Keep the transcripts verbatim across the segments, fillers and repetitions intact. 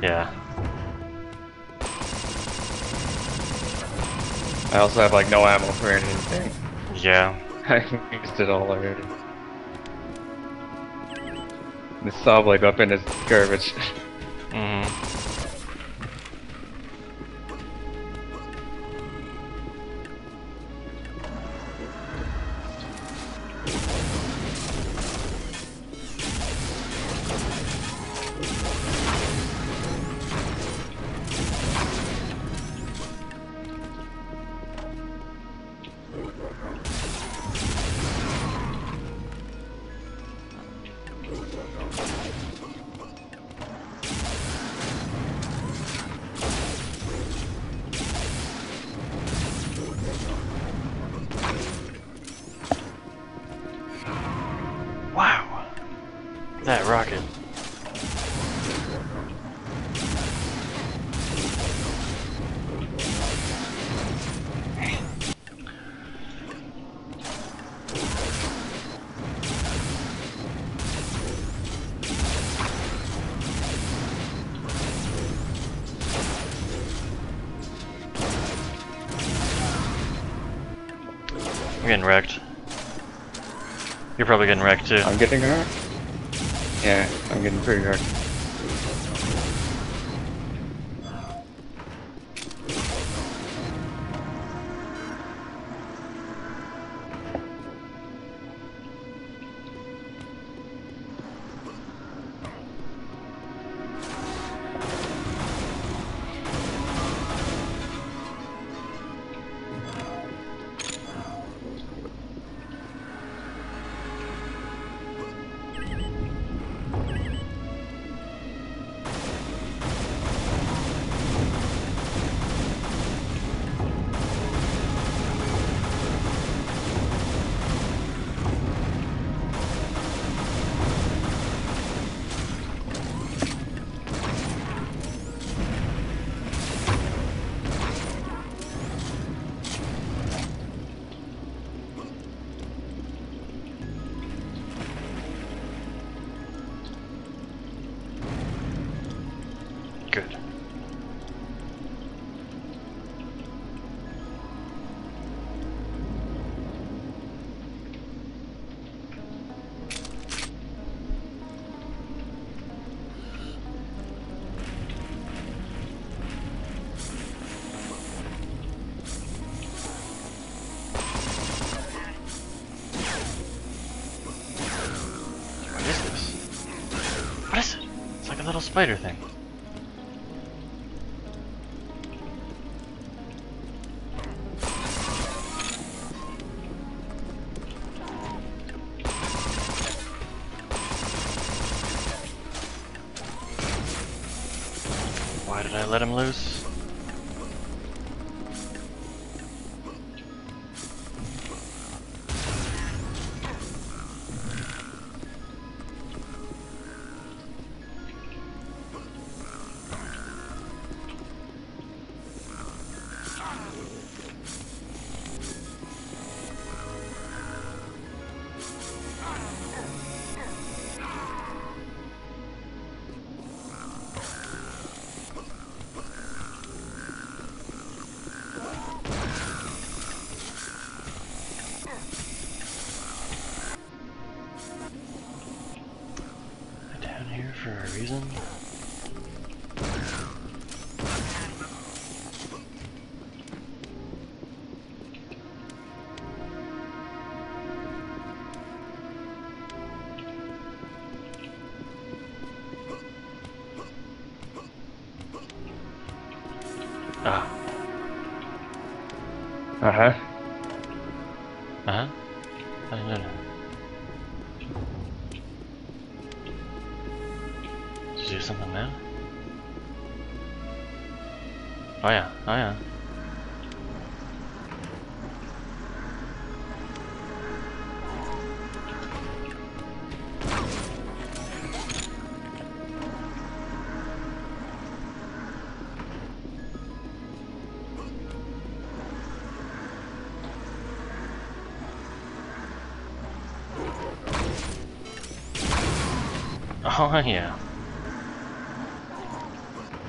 Yeah. I also have like no ammo for anything. Yeah. I used it all already. The saw blade weapon is garbage. Mm-hmm. Wow. That rocket. I'm getting wrecked. You're probably getting wrecked too. I'm getting hurt? Yeah, I'm getting pretty hurt. Good. What is this? What is it? It's like a little spider thing. Why did I let him loose? Down here for a reason? Ah. Uh-huh. Uh-huh. I don't know. Did you do something now? Oh yeah, oh yeah. Oh yeah.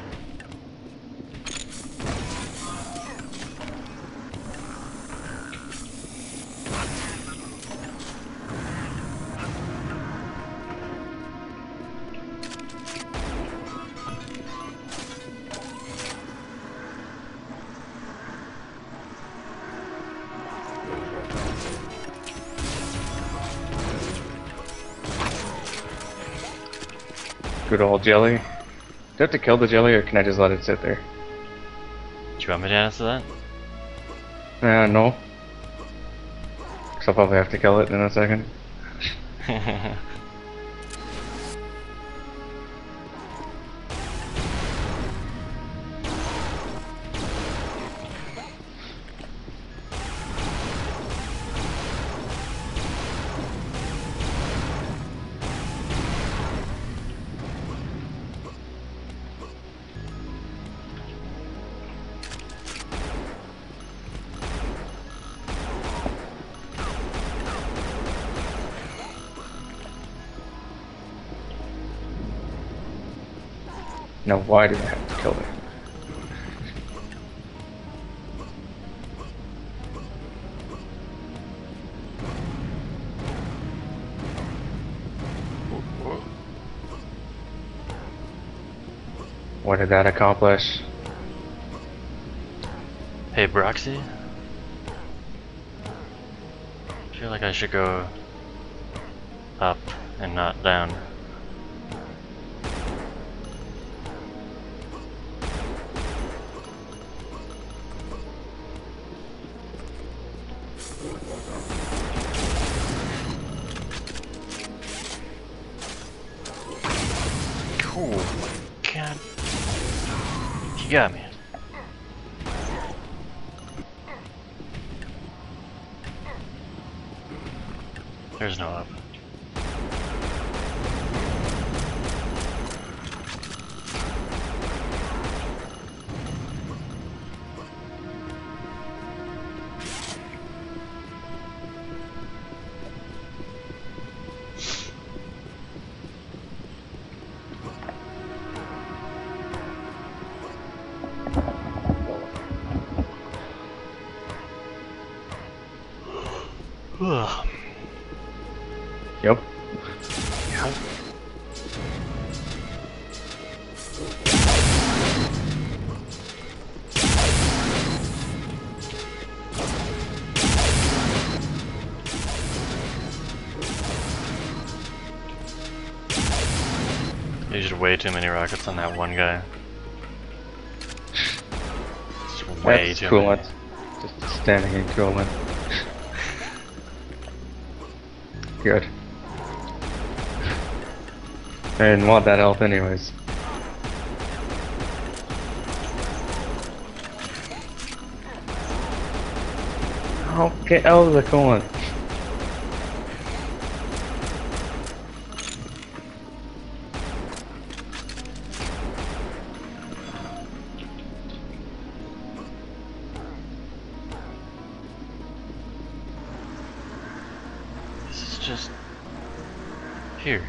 Good old jelly. Do I have to kill the jelly or can I just let it sit there? Do you want me to answer that? Uh, no. Cause I'll probably have to kill it in a second. Now why do I have to kill it? What did that accomplish? Hey, Broxy? I feel like I should go up and not down. Cool. God. You got me. There's no up. Ugh. Yep. Yeah. Used way too many rockets on that one guy. Just way That's too coolant. many. Just standing in coolant. Good. I didn't want that health anyways. Oh, get out of the coolant. This is just here.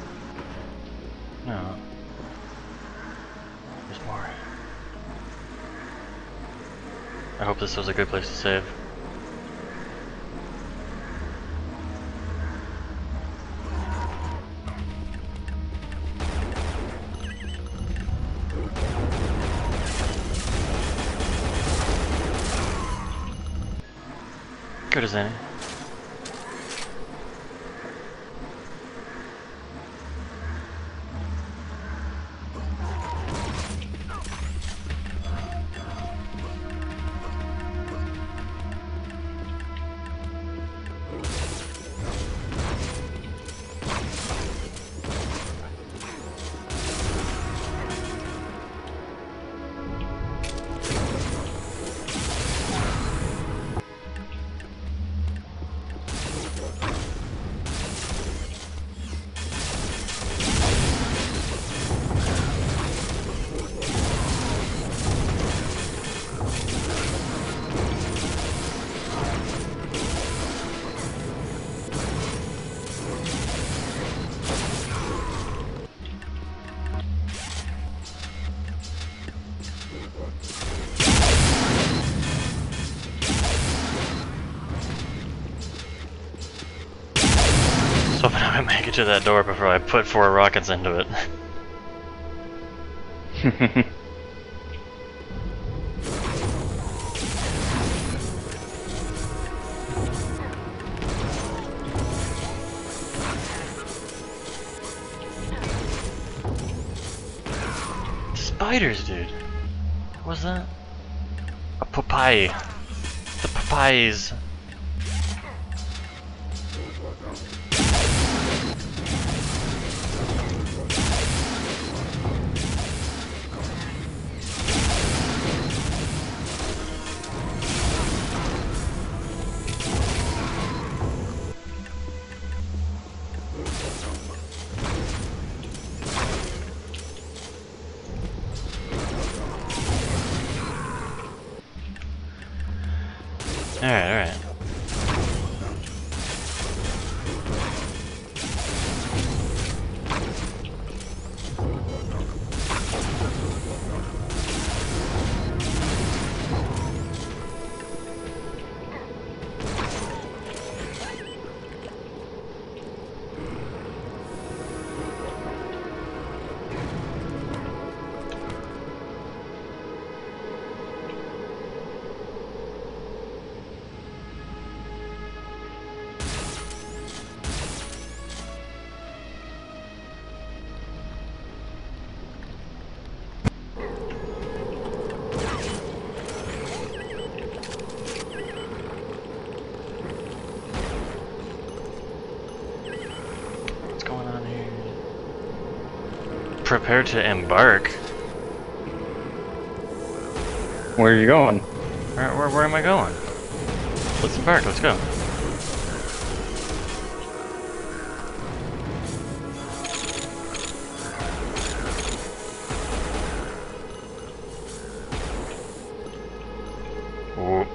No. There's more. I hope this was a good place to save. Good as any. So hoping I would make it to that door before I put four rockets into it. spiders, dude. What was that? A papaya. The papayas. Alright, alright. Prepare to embark. Where are you going? Where, where, where am I going? Let's embark, let's go. Whoop.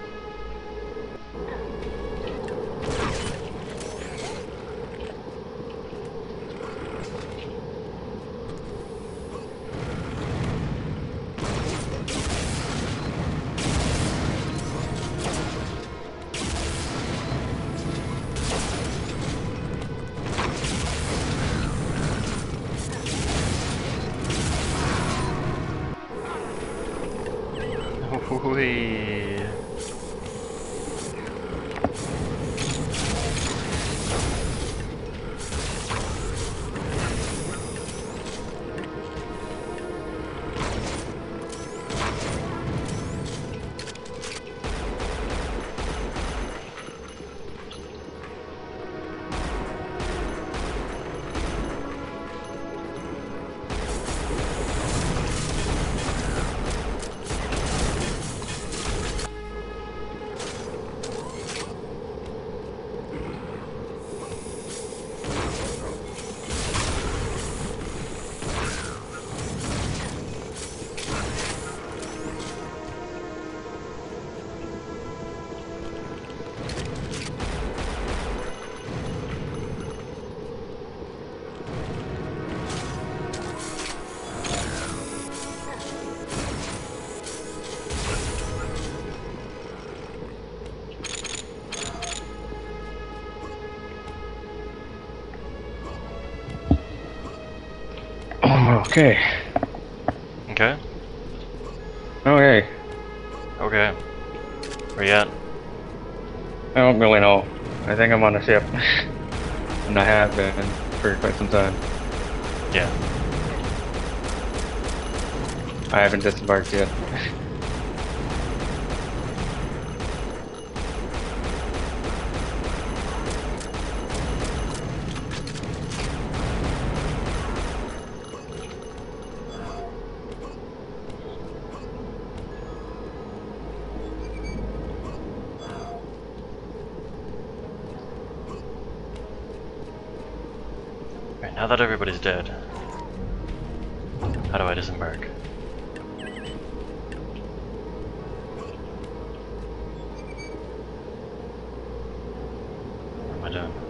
Whee. Okay. Okay. Okay. Okay. Where you at? I don't really know. I think I'm on a ship. And I have been for quite some time. Yeah. I haven't disembarked yet. Right, now that everybody's dead, how do I disembark? What am I doing?